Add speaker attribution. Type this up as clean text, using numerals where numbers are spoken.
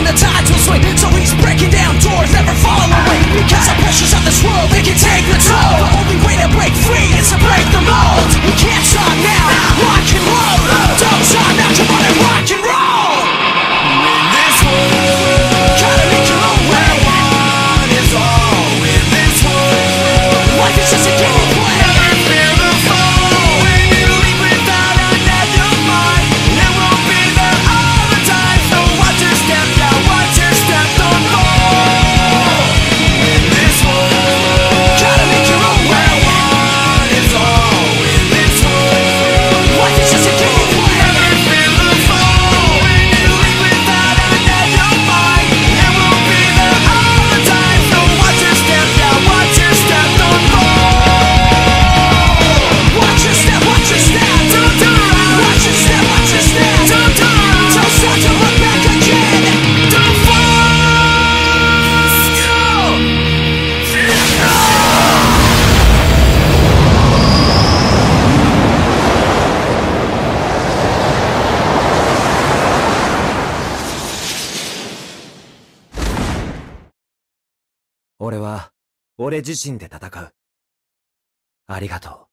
Speaker 1: and the tides will swing. So he's breaking down doors, never falling away. Because the pressures of this world, they can take the toll. The only way to break free is to break the mold. We can't stop now, rock and roll. Don't stop now, come on and rock and roll. In this world, gotta make your own way. One is all in this world. Life is just a game we play. Never fear the fall. When you leave without a net of mind, it won't be there all the time. So watch your step, yeah, watch your step, don't fall. In this world, gotta make your own way. One is all in this world. Life is just a game we play. Never fear the fall. When you leave without a net of mind, it won't be there all the time. So watch your step, yeah, watch your step, don't fall. Watch your step, don't turn around. Watch your step, don't turn around. Don't stop to look back again. Don't fall.
Speaker 2: 俺は俺自身で戦う。ありがとう。